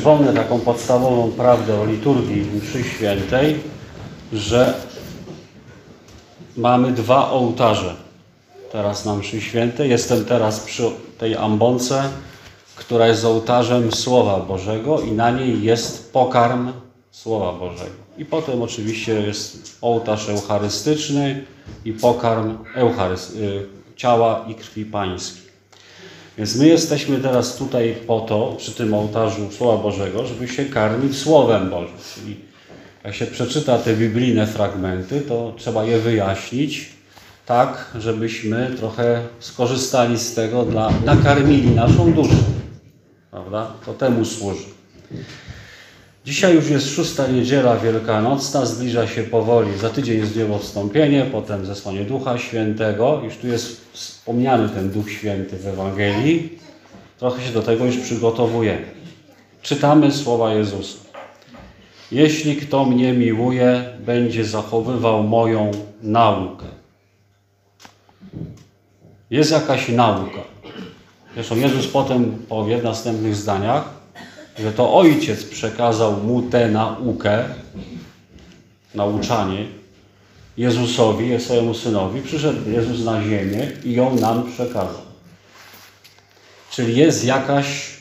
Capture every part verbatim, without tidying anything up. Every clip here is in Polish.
przypomnę taką podstawową prawdę o liturgii mszy świętej, że mamy dwa ołtarze teraz na mszy świętej. Jestem teraz przy tej ambonce, która jest ołtarzem Słowa Bożego i na niej jest pokarm Słowa Bożego. I potem oczywiście jest ołtarz eucharystyczny i pokarm eucharyst... ciała i krwi pańskiej. Więc my jesteśmy teraz tutaj po to, przy tym ołtarzu Słowa Bożego, żeby się karmić Słowem Bożym. Czyli jak się przeczyta te biblijne fragmenty, to trzeba je wyjaśnić tak, żebyśmy trochę skorzystali z tego, dla, nakarmili naszą duszę. Prawda? To temu służy. Dzisiaj już jest szósta niedziela wielkanocna, zbliża się powoli. Za tydzień jest Zniebowstąpienie, potem zesłanie Ducha Świętego. Już tu jest wspomniany ten Duch Święty w Ewangelii. Trochę się do tego już przygotowujemy. Czytamy słowa Jezusa. Jeśli kto mnie miłuje, będzie zachowywał moją naukę. Jest jakaś nauka. Zresztą Jezus potem powie w następnych zdaniach, że to Ojciec przekazał mu tę naukę, nauczanie Jezusowi, swojemu Synowi. Przyszedł Jezus na ziemię i ją nam przekazał. Czyli jest jakaś,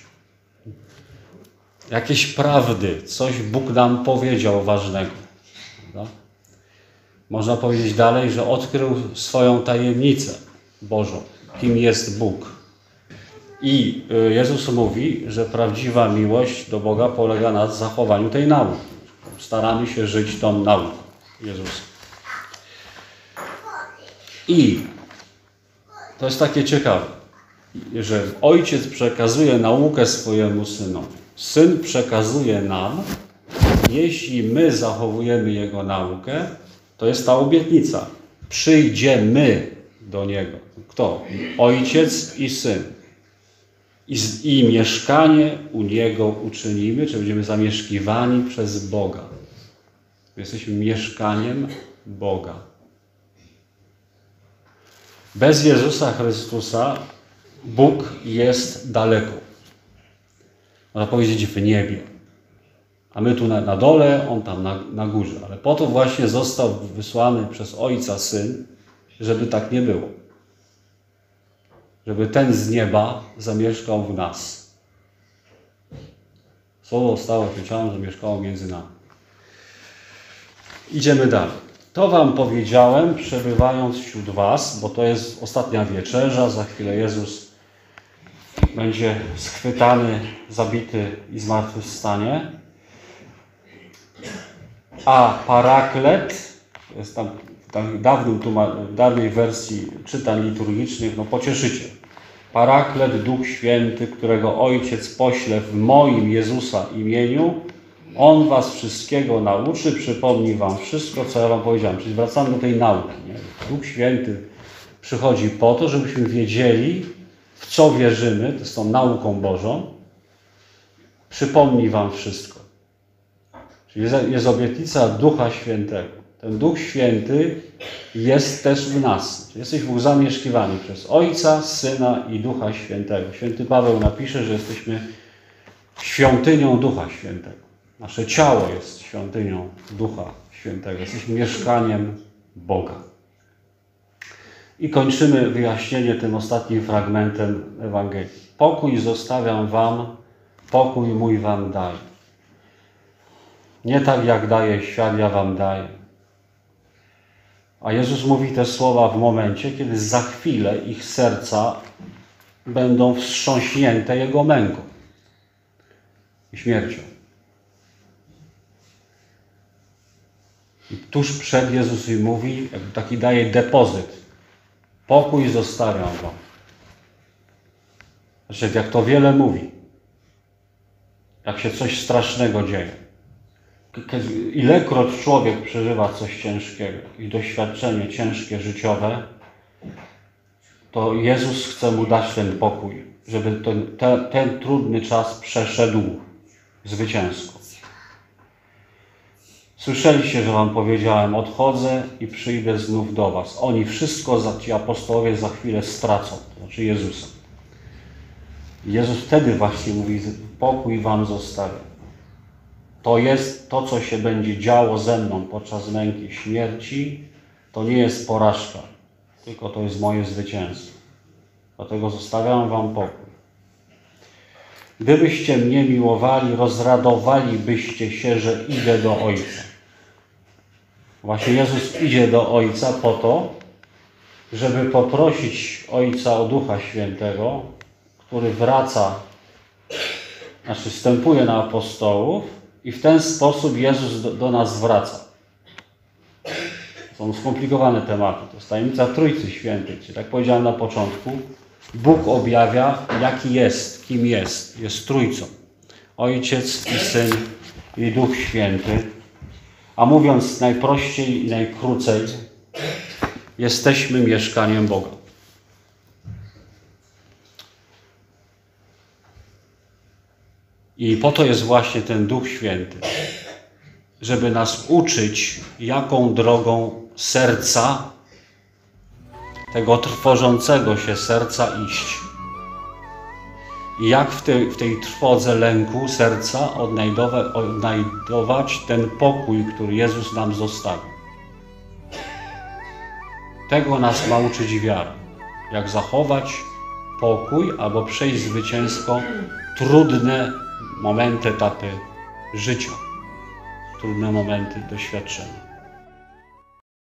jakieś prawdy, coś Bóg nam powiedział ważnego. Prawda? Można powiedzieć dalej, że odkrył swoją tajemnicę Bożą, kim jest Bóg. I Jezus mówi, że prawdziwa miłość do Boga polega na zachowaniu tej nauki. Staramy się żyć tą nauką Jezusa. I to jest takie ciekawe, że Ojciec przekazuje naukę swojemu Synowi. Syn przekazuje nam, jeśli my zachowujemy Jego naukę, to jest ta obietnica. Przyjdziemy do Niego. Kto? Ojciec i Syn. I, I mieszkanie u Niego uczynimy, czy będziemy zamieszkiwani przez Boga. My jesteśmy mieszkaniem Boga. Bez Jezusa Chrystusa Bóg jest daleko. Można powiedzieć w niebie. A my tu na, na dole, On tam na, na górze. Ale po to właśnie został wysłany przez Ojca Syn, żeby tak nie było. Żeby ten z nieba zamieszkał w nas. Słowo stało się ciałem, zamieszkało między nami. Idziemy dalej. To wam powiedziałem, przebywając wśród was, bo to jest ostatnia wieczerza. Za chwilę Jezus będzie schwytany, zabity i zmartwychwstanie. A Paraklet, jest tam w dawnym, w dawnej wersji czytań liturgicznych, no pocieszycie. Paraklet, Duch Święty, którego Ojciec pośle w moim Jezusa imieniu, On was wszystkiego nauczy, przypomni wam wszystko, co ja wam powiedziałem. Czyli wracamy do tej nauki. Nie? Duch Święty przychodzi po to, żebyśmy wiedzieli, w co wierzymy, to jest tą nauką Bożą. Przypomni wam wszystko. Czyli jest, jest obietnica Ducha Świętego. Ten Duch Święty jest też w nas. Czyli jesteśmy zamieszkiwani przez Ojca, Syna i Ducha Świętego. Święty Paweł napisze, że jesteśmy świątynią Ducha Świętego. Nasze ciało jest świątynią Ducha Świętego. Jesteśmy mieszkaniem Boga. I kończymy wyjaśnienie tym ostatnim fragmentem Ewangelii. Pokój zostawiam wam, pokój mój wam daję. Nie tak jak daje świat, ja wam daję. A Jezus mówi te słowa w momencie, kiedy za chwilę ich serca będą wstrząśnięte Jego męką i śmiercią. I tuż przed Jezus im mówi, jakby taki daje depozyt. Pokój zostawiam wam. Znaczy, jak to wiele mówi. Jak się coś strasznego dzieje. Ilekroć człowiek przeżywa coś ciężkiego i doświadczenie ciężkie, życiowe, to Jezus chce mu dać ten pokój, żeby ten, ten, ten trudny czas przeszedł zwycięsko. Słyszeliście, że wam powiedziałem, odchodzę i przyjdę znów do was. Oni wszystko, ci apostołowie, za chwilę stracą, to znaczy Jezusa. Jezus wtedy właśnie mówi, pokój wam zostawiam. to jest to, co się będzie działo ze mną podczas męki śmierci, to nie jest porażka, tylko to jest moje zwycięstwo. Dlatego zostawiam wam pokój. Gdybyście mnie miłowali, rozradowalibyście się, że idę do Ojca. Właśnie Jezus idzie do Ojca po to, żeby poprosić Ojca o Ducha Świętego, który wraca, znaczy wstępuje na apostołów i w ten sposób Jezus do, do nas wraca. Są skomplikowane tematy. To jest tajemnica Trójcy Świętej. Czyli tak powiedziałem na początku, Bóg objawia, jaki jest, kim jest. Jest Trójcą. Ojciec i Syn i Duch Święty. A mówiąc najprościej i najkrócej, jesteśmy mieszkaniem Boga. I po to jest właśnie ten Duch Święty, żeby nas uczyć, jaką drogą serca, tego trwożącego się serca iść. I jak w tej, w tej trwodze lęku serca odnajdować, odnajdować ten pokój, który Jezus nam zostawił. Tego nas ma uczyć wiara. Jak zachować pokój albo przejść zwycięsko trudne momenty, etapy życia. Trudne momenty doświadczenia.